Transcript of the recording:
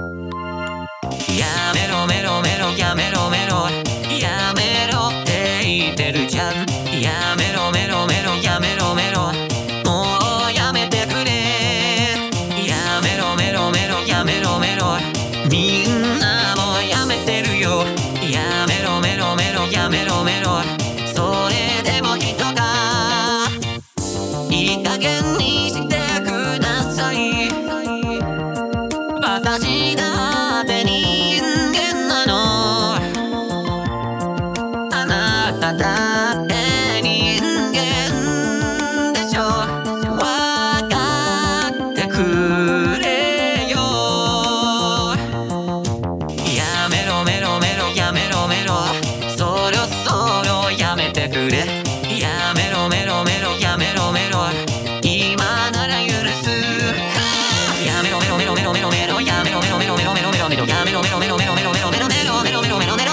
やめろメロメロやめろメロやめろって言ってるじゃん。やめろメロメロやめろメロもうやめてくれ。やめろメロメロやめろメロみんなもうやめてるよ。やめろメロメロやめろメロそれでも人がいい加減にしてください。私だって人間なの。あなただって人間でしょ。わかってくれよ。やめろメロメロやめろメロそろそろやめてくれ。やめろメロメロやめろメロ今なら許す。やめろメロメロメロメロメロやめろメロメロメロメロメロメロやめろメロメロメロメロメロメロメロメロメロメロメロ